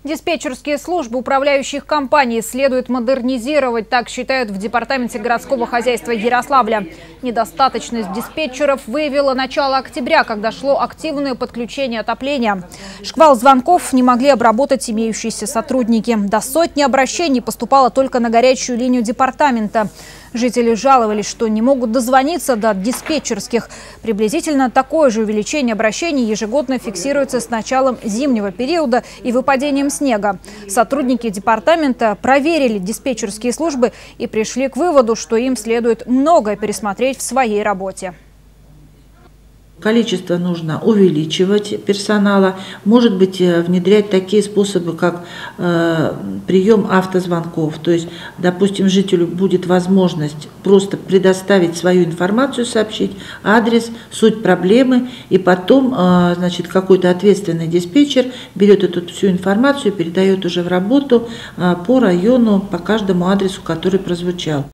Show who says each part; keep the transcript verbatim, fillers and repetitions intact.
Speaker 1: Диспетчерские службы управляющих компаний следует модернизировать, так считают в Департаменте городского хозяйства Ярославля. Недостаточность диспетчеров выявила начало октября, когда шло активное подключение отопления. Шквал звонков не могли обработать имеющиеся сотрудники. До сотни обращений поступало только на горячую линию департамента. Жители жаловались, что не могут дозвониться до диспетчерских. Приблизительно такое же увеличение обращений ежегодно фиксируется с началом зимнего периода и выпадением снега. Сотрудники департамента проверили диспетчерские службы и пришли к выводу, что им следует многое пересмотреть в своей работе.
Speaker 2: Количество нужно увеличивать персонала, может быть, внедрять такие способы, как э, прием автозвонков. То есть, допустим, жителю будет возможность просто предоставить свою информацию, сообщить адрес, суть проблемы, и потом э, значит, какой-то ответственный диспетчер берет эту всю информацию и передает уже в работу э, по району, по каждому адресу, который прозвучал.